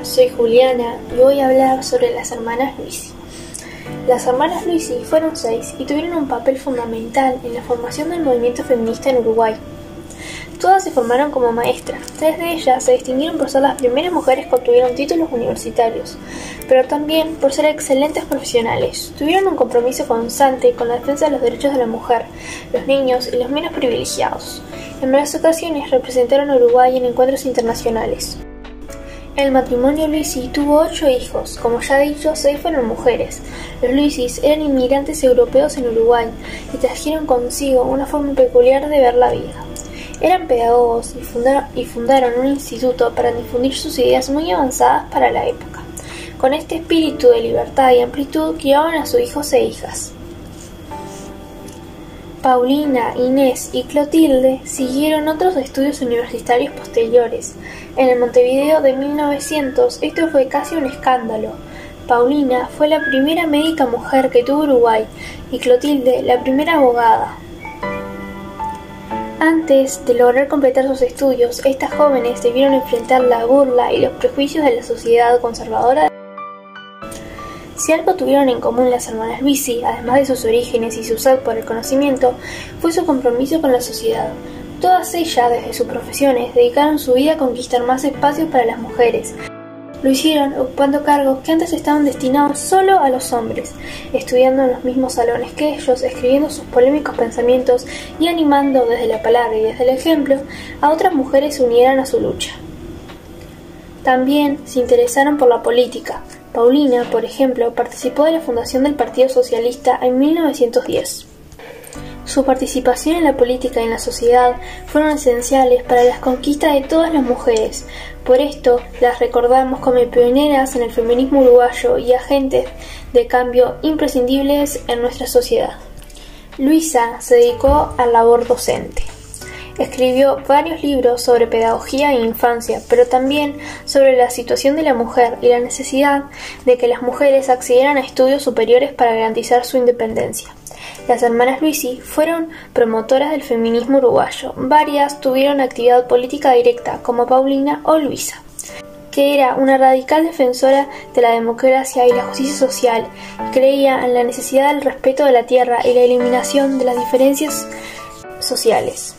soy Juliana y voy a hablar sobre las hermanas Luisi. Las hermanas Luisi fueron 6 y tuvieron un papel fundamental en la formación del movimiento feminista en Uruguay. Todas se formaron como maestras. 3 de ellas se distinguieron por ser las primeras mujeres que obtuvieron títulos universitarios, pero también por ser excelentes profesionales. Tuvieron un compromiso constante con la defensa de los derechos de la mujer, los niños y los menos privilegiados. En varias ocasiones representaron a Uruguay en encuentros internacionales. El matrimonio Luisi tuvo 8 hijos. Como ya he dicho, 6 fueron mujeres. Los Luisis eran inmigrantes europeos en Uruguay y trajeron consigo una forma peculiar de ver la vida. Eran pedagogos y fundaron un instituto para difundir sus ideas muy avanzadas para la época. Con este espíritu de libertad y amplitud criaban a sus hijos e hijas. Paulina, Inés y Clotilde siguieron otros estudios universitarios posteriores. En el Montevideo de 1900 esto fue casi un escándalo. Paulina fue la primera médica mujer que tuvo Uruguay y Clotilde la primera abogada. Antes de lograr completar sus estudios, estas jóvenes debieron enfrentar la burla y los prejuicios de la sociedad conservadora. Si algo tuvieron en común las hermanas Luisi, además de sus orígenes y su sed por el conocimiento, fue su compromiso con la sociedad. Todas ellas, desde sus profesiones, dedicaron su vida a conquistar más espacios para las mujeres. Lo hicieron ocupando cargos que antes estaban destinados solo a los hombres, estudiando en los mismos salones que ellos, escribiendo sus polémicos pensamientos y animando desde la palabra y desde el ejemplo a otras mujeres se unieran a su lucha. También se interesaron por la política. Paulina, por ejemplo, participó de la fundación del Partido Socialista en 1910. Su participación en la política y en la sociedad fueron esenciales para las conquistas de todas las mujeres. Por esto, las recordamos como pioneras en el feminismo uruguayo y agentes de cambio imprescindibles en nuestra sociedad. Luisa se dedicó a la labor docente. Escribió varios libros sobre pedagogía e infancia, pero también sobre la situación de la mujer y la necesidad de que las mujeres accedieran a estudios superiores para garantizar su independencia. Las hermanas Luisi fueron promotoras del feminismo uruguayo. Varias tuvieron actividad política directa, como Paulina o Luisa, que era una radical defensora de la democracia y la justicia social, y creía en la necesidad del respeto de la tierra y la eliminación de las diferencias sociales.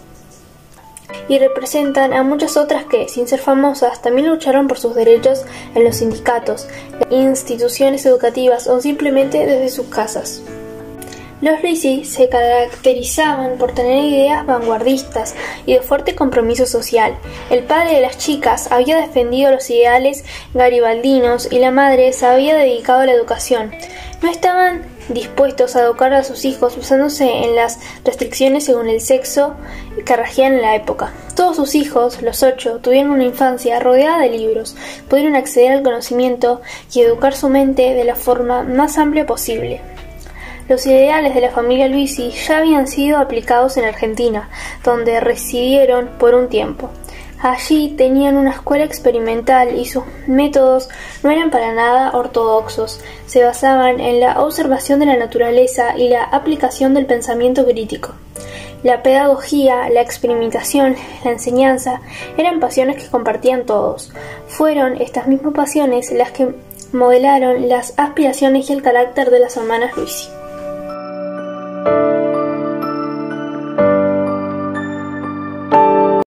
Y representan a muchas otras que, sin ser famosas, también lucharon por sus derechos en los sindicatos, instituciones educativas o simplemente desde sus casas. Los Luisi se caracterizaban por tener ideas vanguardistas y de fuerte compromiso social. El padre de las chicas había defendido los ideales garibaldinos y la madre se había dedicado a la educación. No estaban dispuestos a educar a sus hijos basándose en las restricciones según el sexo que regían en la época. Todos sus hijos, los 8, tuvieron una infancia rodeada de libros, pudieron acceder al conocimiento y educar su mente de la forma más amplia posible. Los ideales de la familia Luisi ya habían sido aplicados en Argentina, donde residieron por un tiempo. Allí tenían una escuela experimental y sus métodos no eran para nada ortodoxos. Se basaban en la observación de la naturaleza y la aplicación del pensamiento crítico. La pedagogía, la experimentación, la enseñanza eran pasiones que compartían todos. Fueron estas mismas pasiones las que modelaron las aspiraciones y el carácter de las hermanas Luisi.